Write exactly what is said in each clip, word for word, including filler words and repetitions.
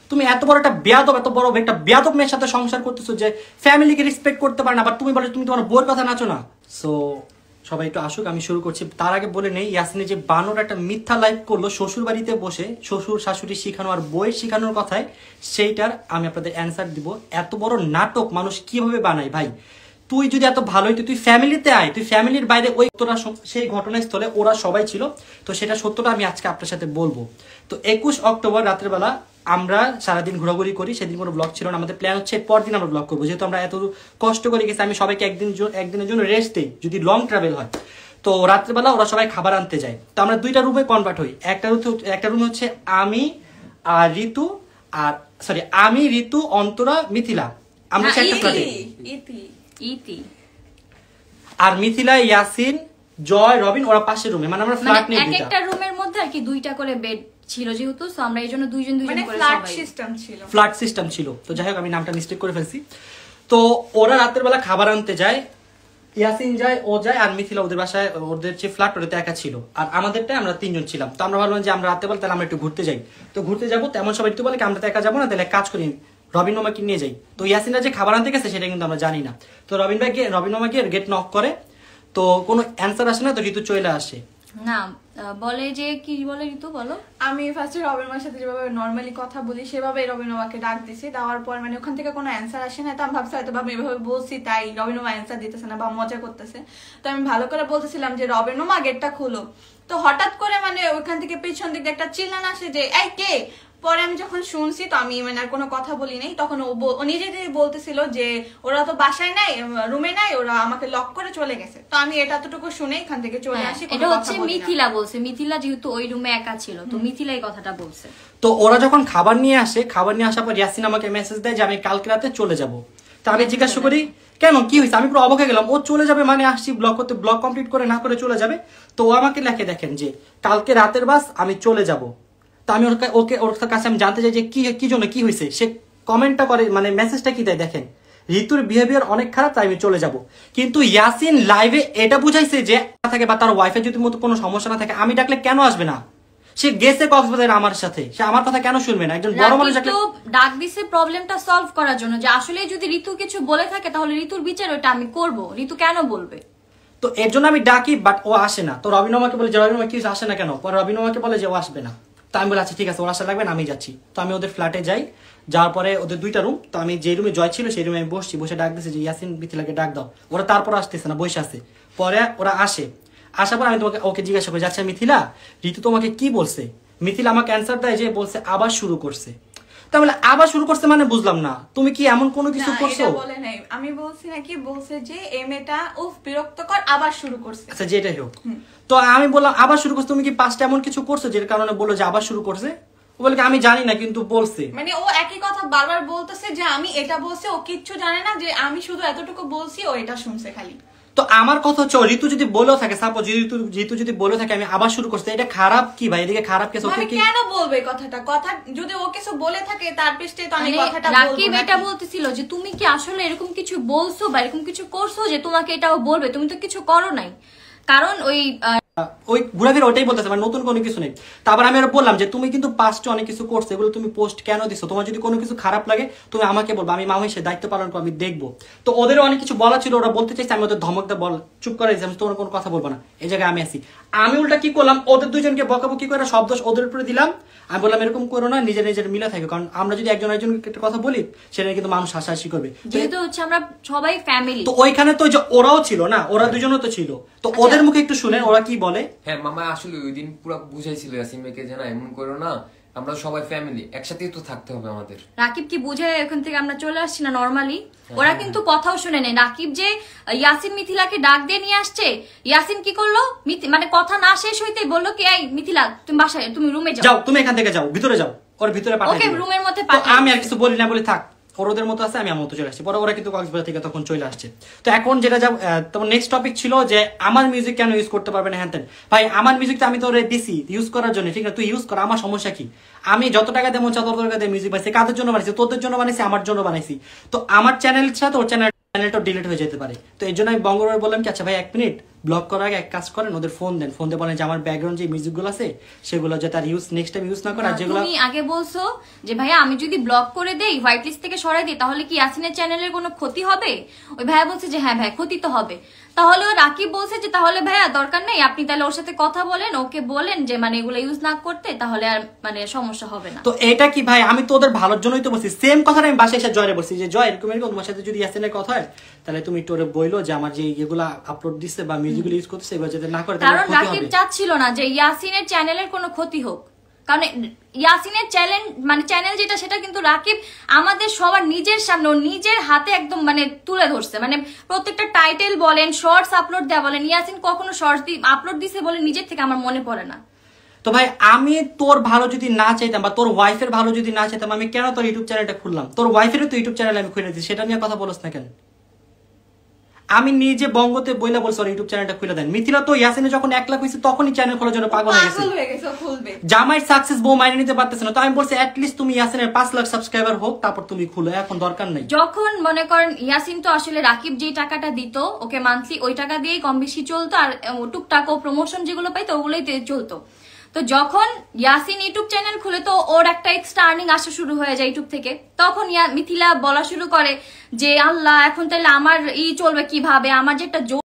তুমি এত বড় একটা বেয়াদব এত বড় একটা বেয়াদব মেয়ের সাথে সংসার করতেছো যে ফ্যামিলিকে রেসপেক্ট করতে পারে না, আবার তুমি বলো তুমি তোমার বউয়ের কথা নাচো না। সো সবাই একটু আসুক, আমি শুরু করছি। তার আগে বলে নেই, ইয়াসিনে যে বানর একটা মিথ্যা লাইভ করলো শ্বশুর বাড়িতে বসে, শ্বশুর শাশুড়ি শিখানো আর বইয়ের শিখানোর কথায়, সেইটার আমি আপনাদের অ্যান্সার দিব। এত বড় নাটক মানুষ কিভাবে বানায় ভাই? তুই যদি এত ভালো হইতো তুই ফ্যামিলিতে আয়, তুই ফ্যামিলির বাইরে ওই তোরা সেই ঘটনাস্থলে ওরা সবাই ছিল। তো সেটা সত্যটা আমি আজকে আপনার সাথে বলবো। তো একুশ অক্টোবর রাত্রেবেলা আমরা সারাদিন ঘোরাঘুরি করি, সেদিন কোনো ব্লগ ছিল না। আমাদের প্ল্যান হচ্ছে পরদিন আমরা ব্লগ করবো, যেহেতু আমরা এত কষ্ট করে গেছি। আমি সবাইকে একদিন একদিনের জন্য রেস্ট দিই যদি লং ট্রাভেল হয়। তো রাত্রেবেলা ওরা সবাই খাবার আনতে যায়, তো আমরা দুইটা রুমে কনভার্ট হই। একটা একটা রুমে হচ্ছে আমি আর ঋতু, আর সরি আমি ঋতু অন্তরা মিথিলা, আমরা একটা ফ্ল্যাটে। আর মিথিলা, ইয়াসিন, জয়, রবিন ওরা পাশের রুমে, মানে আমরা ফ্ল্যাট নিয়ে এক একটা রুমের মধ্যে আর কি দুইটা করে বেড ছিল যেহেতু, সো আমরা এইজন্য দুইজন দুইজন করে ফ্ল্যাট সিস্টেম ছিল ফ্ল্যাট সিস্টেম ছিল। তো যাই হোক আমি নামটা মিস্টেক করে ফেলছি। তো ওরা রাতের বেলা খাবার আনতে যায়, ইয়াসিন যায়, ও যায়, আর মিথিলা ওদের বাসায় ওদের যে ফ্ল্যাট ওটাতে একা ছিল, আর আমাদেরটাই আমরা তিনজন ছিলাম। তো আমরা ভাবলাম যে আমরা রাতে বেলা তাহলে আমরা একটু ঘুরতে যাই। তো ঘুরতে যাবো, তেমন সবাই একটু বলে আমরা তো একা যাবো না, তাহলে কাজ করি রবিন মামাকে নিয়ে যাই। তো ইয়াসিনরা যে খাবার আনতে গেছে সেটা কিন্তু আমরা জানি না। তো রবিন ভাই রবিন মামা গিয়ে গেট নক করে, তো কোনো অ্যান্সার আসে না। তো ঋতু চলে আসে, না বলে যে কি বলে ঋতু বলো। আমি ফার্স্টে রবিন মামার সাথে যেভাবে নর্মালি কথা বলি সেভাবে রবিন মামাকে ডাক দিছি, দেওয়ার পর মানে ওখান থেকে কোনো অ্যান্সার আসে না। তো আমি ভাবছি হয়তো আমি এভাবে বলছি তাই রবিন মামা অ্যান্সার দিতেছে না বা মজা করতেছে। তো আমি ভালো করে বলতেছিলাম যে রবিন মামা গেটটা খুলো। তো হঠাৎ করে মানে ওখান থেকে পিছন দিকে একটা চিল্লান আসে যে এই কে। পরে আমি যখন শুনছি তো আমি মানে আর কোনো কথা বলি নাই। তখন ও নিজে নিজে বলতেছিল যে ওরা তো বাসায় নাই, রুমে নাই, ওরা আমাকে লক করে চলে গেছে। তো আমি এটা এতটুকু শুনে এখান থেকে চলে আসি। এটা হচ্ছে মিথিলা বলছে, মিথিলা যেহেতু ওই রুমে একা ছিল তো মিথিলা এই কথাটা বলছে। তো ওরা যখন খাবার নিয়ে আসে, খাবার নিয়ে আসার পর ইয়াসিন আমাকে মেসেজ দেয় যে আমি কালকে রাতে চলে যাব। তো আমি জিজ্ঞাসা করি কেন, কি হয়েছে? আমি পুরো অবাক হয়ে গেলাম। ও চলে যাবে মানে আসছি ব্লগ করতে, ব্লগ কমপ্লিট করে না করে চলে যাবে। তো ও আমাকে লেখে দেখেন যে কালকে রাতের বাস আমি চলে যাব। তো আমি ওকে ওর কাছে আমি জানতে চাই যে কি কি জন্য কি হয়েছে। সে কমেন্টটা করে মানে মেসেজটা কি দেয় দেখেন, ঋতুর বিহেভিয়ার অনেক খারাপ তাই আমি চলে যাব। কিন্তু ইয়াসিন লাইভে এটা বুঝাইছে যে থাকে বা তার ওয়াইফের যদি মতো কোনো সমস্যা না থাকে আমি ডাকলে কেন আসবে না? সে গেছে কক্সবাজার আমার সাথে, সে আমার কথা কেন শুনবে না? একজন বড় মানুষ ডাক দিছে প্রবলেমটা সলভ করার জন্য, যে আসলে যদি ঋতু কিছু বলে থাকে তাহলে ঋতুর বিচার ওটা আমি করব, ঋতু কেন বলবে। তো এর জন্য আমি ডাকি, বাট ও আসে না। তো রবিন মামাকে বলে যে রবিন মামা কি আসে না কেন? পরে রবিন মামাকে বলে যে ও আসবে না। তো আমি বলে আচ্ছা ঠিক আছে ওর আসা লাগবে না, আমি যাচ্ছি। তো আমি ওদের ফ্ল্যাটে যাই, যাওয়ার পরে ওদের দুইটা রুম। তো আমি যে রুমে জয় ছিল সেই রুমে আমি বসছি, বসে ডাক দিচ্ছি যে ইয়াসিন মিথিলাকে ডাক দাও। ওরা তারপর আসতেছে না, বসে আসে। পরে ওরা আসে, আসার পর আমি তোমাকে ওকে জিজ্ঞাসা করি আচ্ছা মিথিলা ঋতু তোমাকে কি বলছে? মিথিলা আমাকে অ্যান্সার দেয় যে বলছে আবার শুরু করছে। তাহলে আবার শুরু করছে মানে বুঝলাম না, তুমি কি এমন কোনো কিছু করছো? বলে নাই, আমি বলছি নাকি বলছে যে এই মেয়েটা উফ বিরক্তকর আবার শুরু করছে। আচ্ছা যেটাই হোক, তো আমি বললাম আবার শুরু করছে, তুমি কি পাঁচটা এমন কিছু করছো যের কারণে বললো যে আবার শুরু করছে? ও বলে আমি জানি না কিন্তু বলছে, মানে ও একই কথা বারবার বলতেছে যে আমি এটা বলছি, ও কিচ্ছু জানে না, যে আমি শুধু এতটুকু বলছি ও এটা শুনছে খালি। তো আমার কথা হচ্ছে ঋতু যদি বলেও থাকে, সাপোজ ঋতু ঋতু যদি বলে থাকে আমি আবার শুরু করছি, এটা খারাপ কি ভাই? এদিকে খারাপ কিছু ওকে কেন বলবে কথাটা? কথা যদি ও কিছু বলে থাকে তার পেছনে তো আমি কথাটা বলবো। রাকিব এটা বলতেছিল যে তুমি কি আসলে এরকম কিছু বলছো বা এরকম কিছু করছো যে তোমাকে এটাও বলবে? তুমি তো কিছু করো নাই, কারণ ওই ওই ঘোরাফেরা ওটাই বলতেছে, মানে নতুন কোনো কিছু নেই। তারপর আমি আর বললাম যে তুমি কিন্তু পাস্টে অনেক কিছু করছো, এগুলো তুমি পোস্ট কেন দিছো? তোমার যদি কোনো কিছু খারাপ লাগে তুমি আমাকে বলবো, আমি মামা হিসেবে দায়িত্ব পালন করবো, আমি দেখবো। তো ওদেরও অনেক কিছু বলা ছিল, ওরা বলতে চাইছে, আমি ওদের ধমক দিয়ে বল চুপ করে আমি তোমার কোনো কথা বলবো না, এই জায়গায় আমি আসি। আমি উল্টা কি করলাম, ওদের দুজনকে বকাবকি করে সব দোষ ওদের উপরে দিলাম। আমি বললাম এরকম করো না, নিজের নিজের মিলে থাকে, কারণ আমরা যদি একজন একজনকে একটা কথা বলি সেটা কিন্তু মানুষ হাসাহাসি করবে, যেহেতু হচ্ছে আমরা সবাই ফ্যামিলি। তো ওইখানে তো যে ওরাও ছিল না, ওরা দুজনও তো ছিল, তো ওদের মুখে একটু শুনেন ওরা কি বলে। হ্যাঁ মামা আসলে ওই দিন পুরো বুঝাইছিল ইয়াসিন ভাইকে যে না এমন করো না, আমরা সবাই ফ্যামিলি, একসাথেই তো থাকতে হবে আমাদের। রাকিব কি বুঝে ওখান থেকে আমরা চলে আসছি না নরমালি? ওরা কিন্তু কথাও শুনে নেই। রাকিব যে ইয়াসিন মিথিলাকে ডাক দিয়ে নিয়ে আসছে, ইয়াসিন কি করলো, মানে কথা না শেষ হইতেই বললো কি এই মিথিলা তুমি বাসায়, তুমি রুমে যাও, যাও তুমি এখান থেকে যাও, ভিতরে যাও, ওর ভিতরে পাঠাই ওকে রুমের মধ্যে পাঠাই। আমি আর কিছু বলি না, বলি থাক ওদের মতো আছে, আমি আমার মতো চলে আসছি। পরে ওরা কিন্তু কক্সবাজার থেকে তখন চলে আসছে। তো এখন যেটা যাব, তোমার নেক্সট টপিক ছিল যে আমার মিউজিক কেন ইউজ করতে পারবে না হ্যান তেন। ভাই আমার মিউজিক তো আমি তো দিছি ইউজ করার জন্য, ঠিক না? তুই ইউজ কর, আমার সমস্যা কি? আমি যত টাকা দেবো তত টাকা দিয়ে মিউজিক বানাইছি, কাদের জন্য বানাইছি? তোদের জন্য বানাইছি, আমার জন্য বানাইছি। তো আমার চ্যানেল ছাড়া তোর চ্যানেল চ্যানেলটা ডিলিট হয়ে যেতে পারে। তো এই জন্য আমি বঙ্গরে বললাম কি আচ্ছা ভাই এক মিনিট ব্লক করার আগে এক কাজ করেন, ওদের ফোন দেন, ফোন দিয়ে বলেন যে আমার ব্যাকগ্রাউন্ড যে মিউজিকগুলো আছে সেগুলো যাতে আর ইউজ নেক্সট টাইম ইউজ না করে, আর না, যেগুলো তুমি আগে বলছো যে ভাইয়া আমি যদি ব্লক করে দেই, হোয়াইট লিস্ট থেকে সরাই দিই, তাহলে কি ইয়াসিনের চ্যানেলের কোনো ক্ষতি হবে? ওই ভাইয়া বলছে যে হ্যাঁ ভাই ক্ষতি তো হবে। তাহলে ও রাকিব বলছে যে তাহলে ভাইয়া দরকার নেই, আপনি তাহলে ওর সাথে কথা বলেন, ওকে বলেন যে মানে এগুলো ইউজ না করতে, তাহলে আর মানে সমস্যা হবে না। তো এটা কি ভাই, আমি তো ওদের ভালোর জন্যই তো বলছি। সেম কথাটা আমি বাসায় এসে জয়রে বলছি যে জয় এরকম এরকম তোমার সাথে যদি ইয়াসিনের কথা হয় তাহলে তুমি একটু ওরে বইলো যে আমার যে এগুলা আপলোড দিচ্ছে বা মিউজিকগুলো ইউজ করতেছে এগুলো যাতে না করে, তাহলে কারণ ক্ষতি রাকিব হবে। চাচ্ছিল না যে ইয়াসিনের চ্যানেলের কোনো ক্ষতি হোক, কারণ ইয়াসিনের চ্যানেল মানে চ্যানেল যেটা সেটা কিন্তু রাকিব আমাদের সবার নিজের সামনে ও নিজের হাতে একদম মানে তুলে ধরছে। মানে প্রত্যেকটা টাইটেল বলেন, শর্টস আপলোড দেওয়া বলেন, ইয়াসিন কখনো শর্টস আপলোড দিছে বলে নিজের থেকে আমার মনে পড়ে না। তো ভাই আমি তোর ভালো যদি না চাইতাম বা তোর ওয়াইফের ভালো যদি না চাইতাম, আমি কেন তোর ইউটিউব চ্যানেলটা খুললাম? তোর ওয়াইফেরও তো ইউটিউব চ্যানেল আমি খুলে দিই, সেটা নিয়ে কথা বলছ না কেন? আমি নিজে বঙ্গতে বইলা বলছি ওর ইউটিউব চ্যানেলটা খুলে দেন। মিথিলা তো ইয়াসিনে যখন এক লাখ হয়েছে তখনই চ্যানেল খোলার জন্য পাগল হয়ে গেছে, পাগল হয়ে গেছে, ও খুলবে। জামাই সাকসেস বউ মাইনে নিতে পারতেছে না, তো আমি বলছি অ্যাটলিস্ট তুমি ইয়াসিনের পাঁচ লাখ সাবস্ক্রাইবার হোক তারপর তুমি খুলো, এখন দরকার নেই। যখন মনে করেন ইয়াসিন তো আসলে রাকিব যেই টাকাটা দিত ওকে মান্থলি, ওই টাকা দিয়েই কম বেশি চলতো, আর ও টুকটাক ও প্রমোশন যেগুলো পাইতো ওগুলোই তে- চলতো। তো যখন ইয়াসিন ইউটিউব চ্যানেল খুলে তো ওর একটা এক্সট্রা আর্নিং আসা শুরু হয়ে যায় ইউটিউব থেকে, তখন ইয়া মিথিলা বলা শুরু করে যে আল্লাহ এখন তাহলে আমার ই চলবে কিভাবে, আমার যে একটা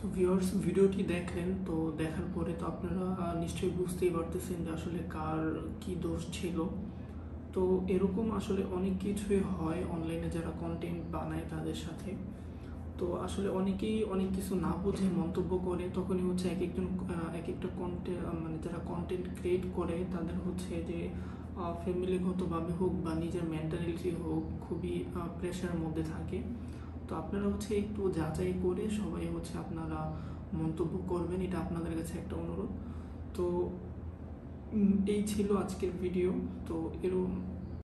ভিউয়ার্স ভিডিওটি দেখলেন, তো দেখার পরে তো আপনারা আহ, নিশ্চয়ই বুঝতেই পারতেছেন যে আসলে কার কি দোষ ছিল। তো এরকম আসলে অনেক কিছুই হয় অনলাইনে যারা কন্টেন্ট বানায় তাদের সাথে। তো আসলে অনেকেই অনেক কিছু না বুঝে মন্তব্য করে, তখনই হচ্ছে এক একজন আহ, এক একটা কন্টেন্ট মানে যারা কন্টেন্ট ক্রিয়েট করে তাদের হচ্ছে যে ফ্যামিলিগতভাবে হোক বা নিজের মেন্টালিটি হোক খুবই প্রেশারের মধ্যে থাকে। তো আপনারা হচ্ছে একটু যাচাই করে সবাই হচ্ছে আপনারা মন্তব্য করবেন, এটা আপনাদের কাছে একটা অনুরোধ। তো উম, এই ছিল আজকের ভিডিও। তো এরকম